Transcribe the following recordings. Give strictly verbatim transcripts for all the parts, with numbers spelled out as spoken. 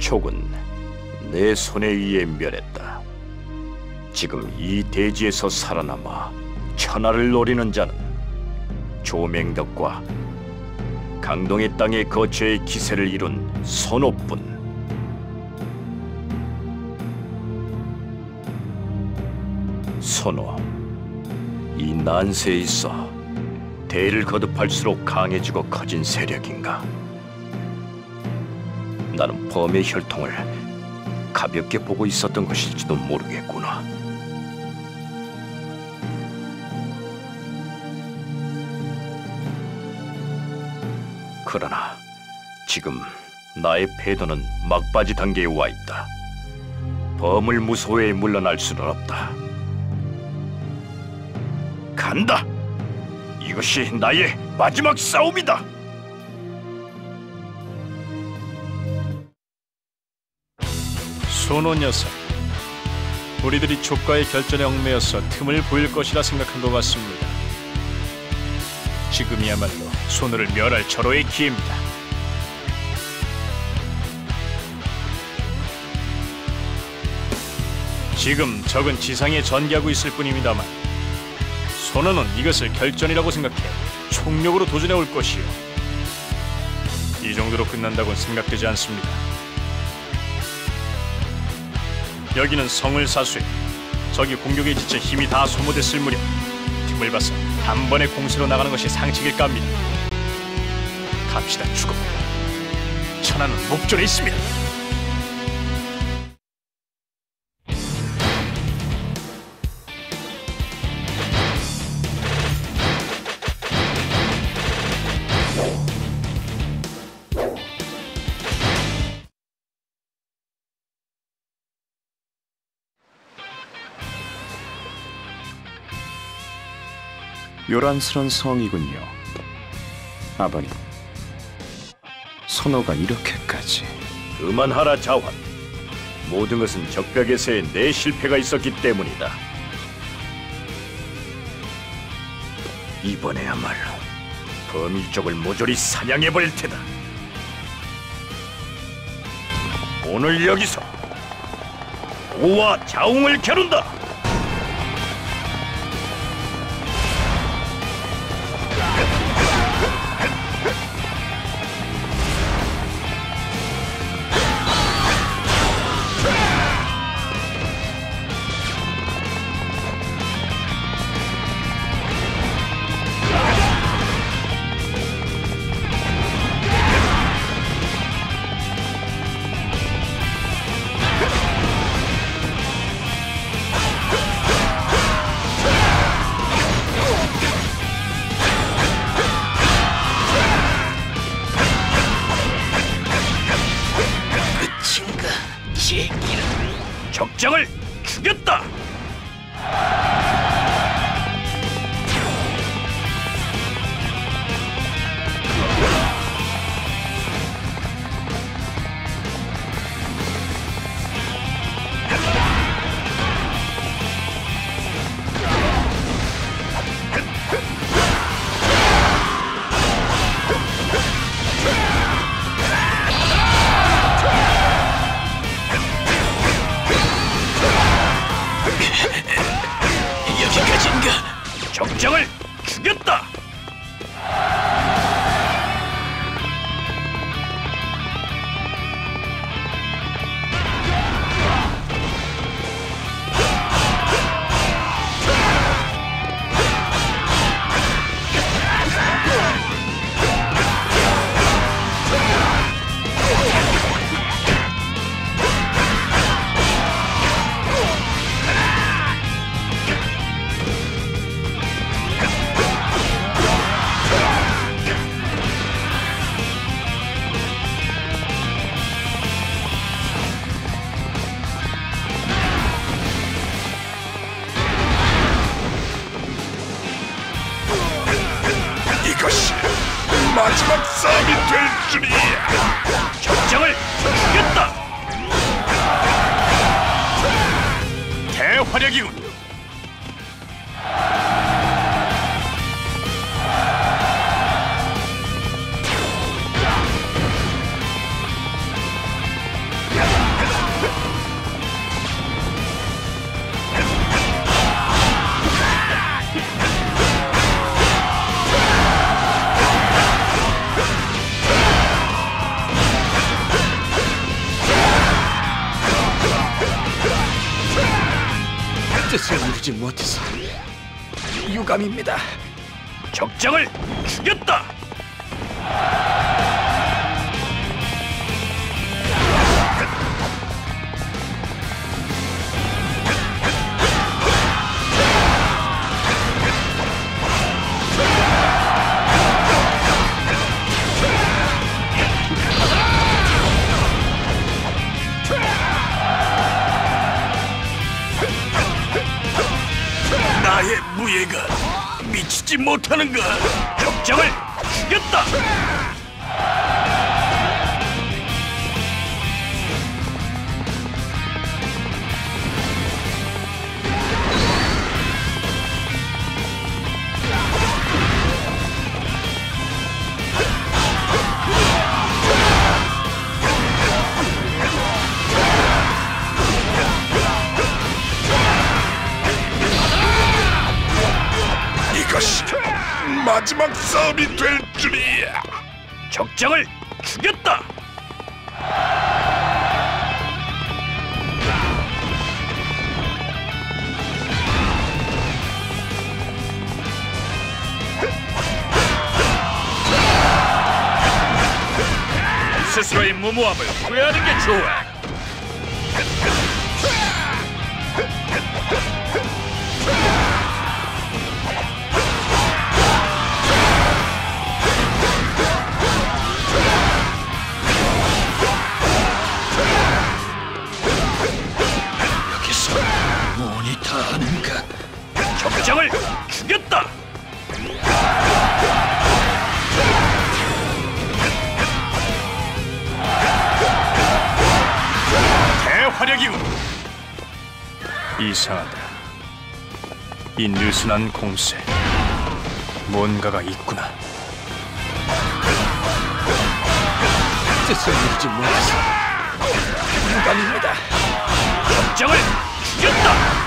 족은 내 손에 의해 멸했다. 지금 이 대지에서 살아남아 천하를 노리는 자는 조맹덕과 강동의 땅의 거처의 기세를 이룬 선호뿐. 선호, 이 난세에 있어 대를 거듭할수록 강해지고 커진 세력인가? 나는 범의 혈통을 가볍게 보고 있었던 것일지도 모르겠구나. 그러나 지금 나의 패도는 막바지 단계에 와 있다. 범을 무소외에 물러날 수는 없다. 간다! 이것이 나의 마지막 싸움이다! 선호 녀석, 우리들이 족과의 결전에 얽매여서 틈을 보일 것이라 생각한 것 같습니다. 지금이야말로 손호를 멸할 절호의 기회입니다. 지금 적은 지상에 전개하고 있을 뿐입니다만 선호는 이것을 결전이라고 생각해 총력으로 도전해 올 것이요, 이 정도로 끝난다고는 생각되지 않습니다. 여기는 성을 사수해 적이 공격에 지쳐 힘이 다 소모됐을 무렵 틈을 봐서 한 번에 공세로 나가는 것이 상식일까 합니다. 갑시다, 죽음. 천하는 목전에 있습니다. 요란스런 성이군요. 아버님, 선호가 이렇게까지... 그만하라, 자환. 모든 것은 적벽에서의 내 실패가 있었기 때문이다. 이번에야말로 범일족을 모조리 사냥해버릴 테다. 오늘 여기서 오와 자웅을 겨룬다. 적장을 죽였다! 적장을 죽였다! 이것이 마지막 싸움이 될 줄이야. 적장을 죽였다. 대활약이군. 뜻을 이루지 못해서 유감입니다. 적장을 죽였다. 나의 무예가 미치지 못하는가? 적장을 죽였다. 이것이 마지막 싸움이 될 줄이야. 적장을 죽였다. 스스로의 무모함을 후회하는 게 좋아. 여기서 뭐니 다 하는가? 적장을 죽였다. 대화력이군. 이상하다. 이 느슨한 공세, 뭔가가 있구나. 뜻을 이루지 못해서 유감입니다. 적장을 죽였다.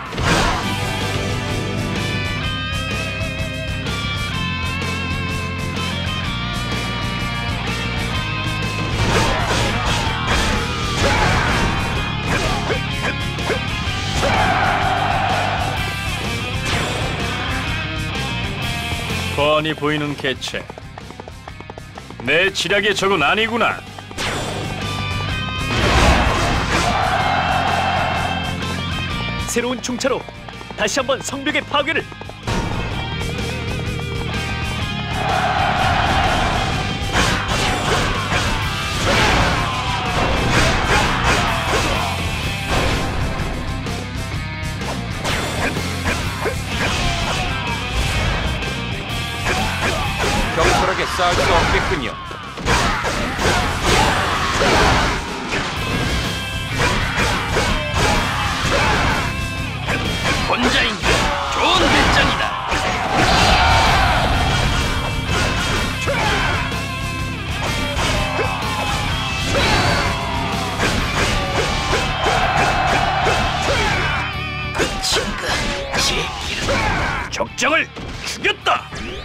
뻔히 보이는 개체, 내 지략의 적은 아니구나. 새로운 중차로 다시 한번 성벽의 파괴를. 경솔하게 싸울 수 없겠군요. 혼자인가? 좋은 배짱이다. 친구, 제기를 적장을 죽였다.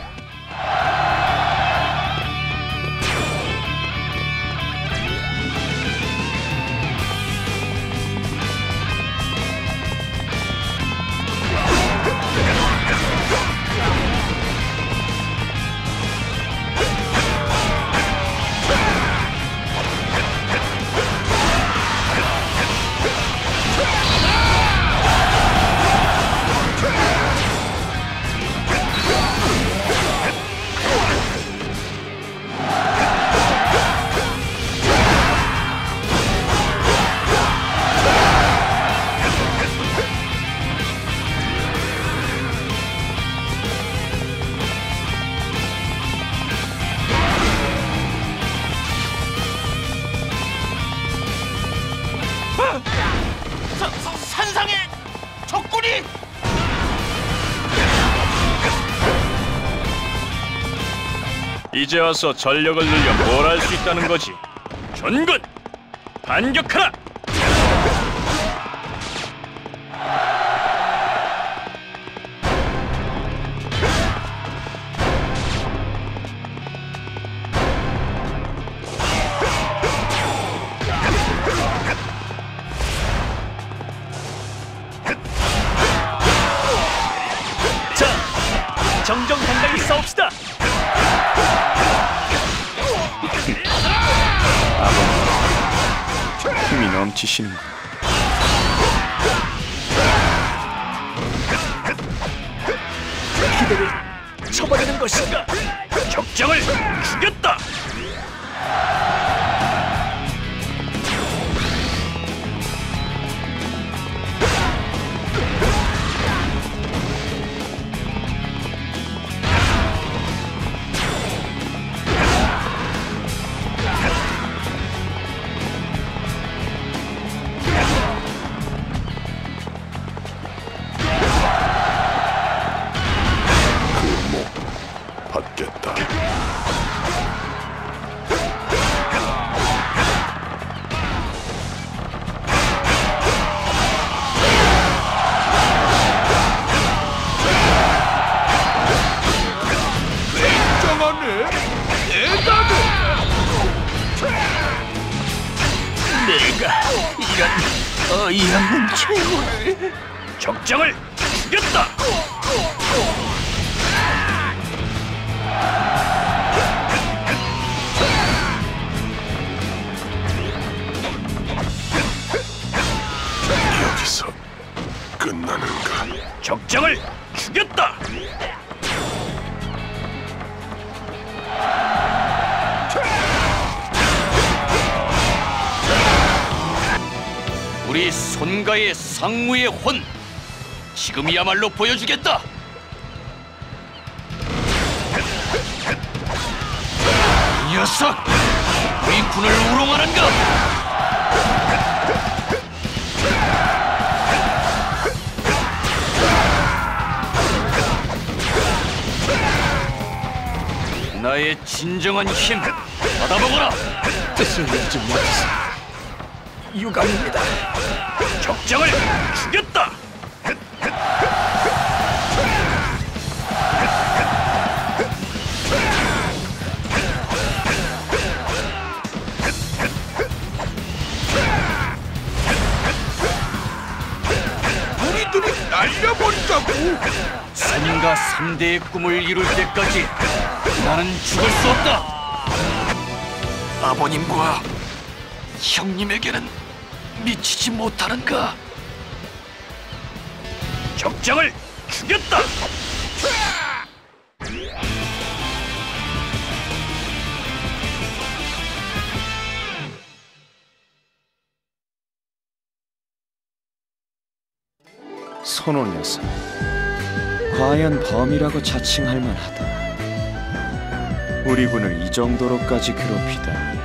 산상의 적군이! 이제 와서 전력을 늘려 뭘 할 수 있다는 거지. 전군! 반격하라! 헤엄치시는군. 기대를 쳐버리는 것인가? 적장을 죽였다. 받겠다. 내가 이런 어이없는 죄물을. 적장을 죽였다. 여기서 끝나는가? 적장을 죽였다. 우리 손가의 상무의 혼, 지금이야말로 보여주겠다. 이 녀석, 우리 군을 우롱하는가? 나의 진정한 힘 받아보거라. 뜻을 내지 못해서 유감입니다. 적장을 죽였다. 우리들이 날려버리자고. 손가 삼대의 꿈을 이룰 때까지 나는 죽을 수 없다. 아버님과 형님에게는 미치지 못하는가? 적장을 죽였다. 선호 녀석, 과연 범이라고 자칭할 만하다. 우리 군을 이 정도로까지 괴롭히다니.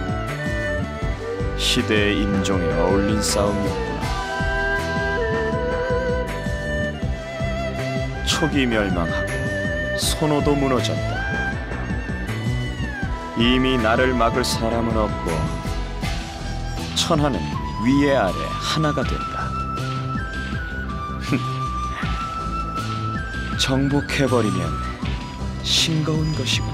시대의 임종에 어울린 싸움이었구나. 촉이 멸망하고 선호도 무너졌다. 이미 나를 막을 사람은 없고 천하는 위에 아래 하나가 된다. 정복해버리면 싱거운 것이군.